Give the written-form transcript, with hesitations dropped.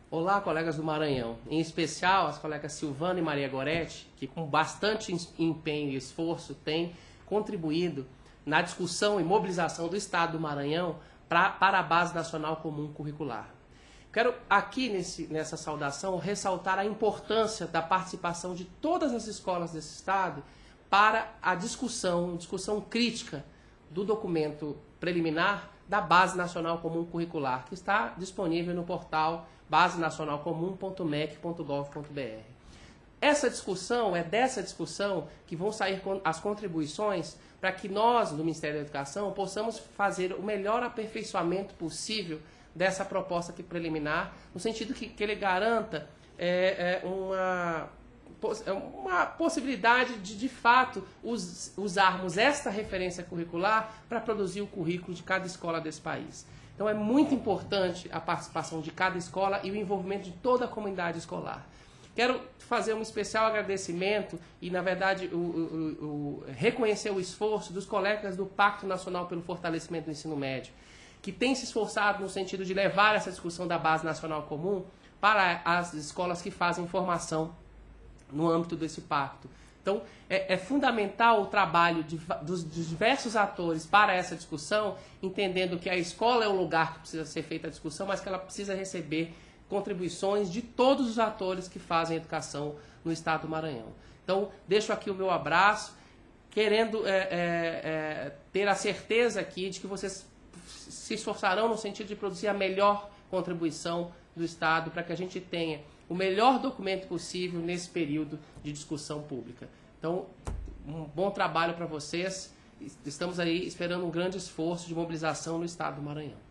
Olá, colegas do Maranhão, em especial as colegas Silvana e Maria Goretti, que com bastante empenho e esforço têm contribuído na discussão e mobilização do Estado do Maranhão para a Base Nacional Comum Curricular. Quero aqui nessa saudação ressaltar a importância da participação de todas as escolas desse Estado para a discussão crítica do documento preliminar da Base Nacional Comum Curricular, que está disponível no portal basenacionalcomum.mec.gov.br. Essa discussão, é dessa discussão que vão sair as contribuições para que nós, do Ministério da Educação, possamos fazer o melhor aperfeiçoamento possível dessa proposta aqui preliminar, no sentido que ele garanta uma possibilidade de fato, usarmos esta referência curricular para produzir o currículo de cada escola desse país. Então é muito importante a participação de cada escola e o envolvimento de toda a comunidade escolar. Quero fazer um especial agradecimento e, na verdade, reconhecer o esforço dos colegas do Pacto Nacional pelo Fortalecimento do Ensino Médio, que têm se esforçado no sentido de levar essa discussão da Base Nacional Comum para as escolas que fazem formação no âmbito desse pacto. Então, é fundamental o trabalho dos diversos atores para essa discussão, entendendo que a escola é o lugar que precisa ser feita a discussão, mas que ela precisa receber contribuições de todos os atores que fazem educação no Estado do Maranhão. Então, deixo aqui o meu abraço, querendo ter a certeza aqui de que vocês se esforçarão no sentido de produzir a melhor contribuição do Estado para que a gente tenha o melhor documento possível nesse período de discussão pública. Então, um bom trabalho para vocês. Estamos aí esperando um grande esforço de mobilização no Estado do Maranhão.